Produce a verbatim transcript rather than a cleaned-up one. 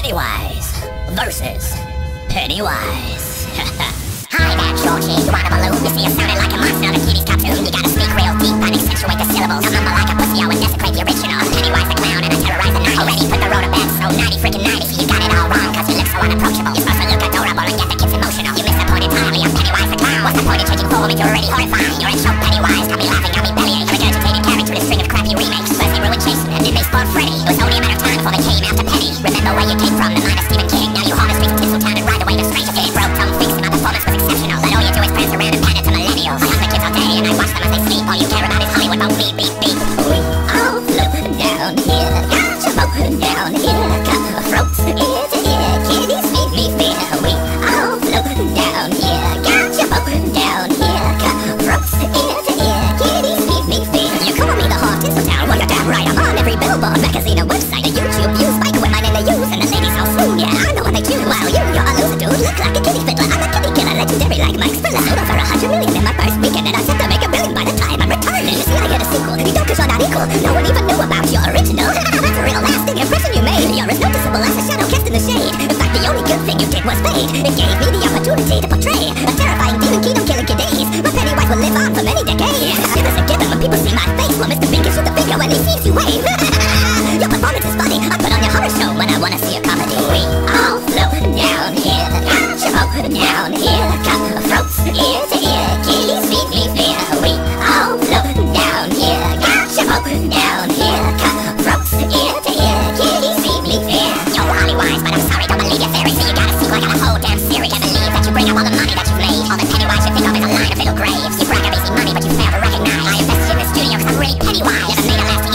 Pennywise versus Pennywise. Hi there, Georgie. You want a balloon? You see, you sounded like a monster in a kiddies cartoon. You gotta speak real deep and accentuate the syllables. I mumble like a pussy, I would desecrate the original. Pennywise the clown and I terrorize the night. Already put the road to bed, so ninety freaking ninety. You got it all wrong, cause you look so unapproachable. You're supposed to look adorable and get the kids emotional. You missed the point entirely, I'm Pennywise the clown. What's the point in changing form if you're already horrifying? You're in shock, Pennywise. Got me laughing, got me bellying. A regurgitated character with a string of crappy remakes. First they ruined Jason and then they spawned Freddy. It was only a matter of time before they came after Penny. Remember where you came from, the mind of Stephen King. Now you haunt the streets of Tinseltown and ride away to Stranger Things. Broke tongue thinks my performance was exceptional, but all you do is prance around and pander to millennials. I hunt the kids all day and I watch them as they sleep. All you care about is Hollywood, won't beep, beep, beep. We all float down here, got your boat down here, got throats ear to ear, kitties feed me fear. We all float down here, got your boat down here, got throats ear to ear, kitties feed me fear. You call me the heart Tinseltown, well you're damn right, I'm on every billboard, magazine and website, and YouTube. You spike with my name they use, and the ladies all swoon. Yeah, I know what they do. While you, you're a loser dude, look like a kitty fiddler. I'm a kitty killer, legendary like Mike Spiller. Sold over a hundred million in my first weekend, and I set to make a billion by the time I'm retired. You see, I get a sequel. You don't cause you're not equal. No one even knew about your original. That's a real lasting impression you made. You're as noticeable as a shadow cast in the shade. In fact, the only good thing you did was fade. It gave me the opportunity to portray a terrifying demon king killing kiddies. My Pennywise will live on for many decades. It is a given when people see my face. Well, Mister Big can shoot the finger when he sees you wave. Your performance is funny. I put on your horror show when I wanna see a comedy. We all float down here, got your boat down here, got throats ear to ear, kitties feed me fear. We all float down here, got your boat down here, got throats ear to ear, kitties feed me fear. You're Hollywise, but I'm sorry, don't believe your theory. So you got a sequel, I got a whole damn series. Can't believe that you bring up all the money that you've made. All the Pennywise you think of is a line of little graves. You brag of easy money, but you fail to recognize I invested in the studio cause I'm really Pennywise. Never made a lasting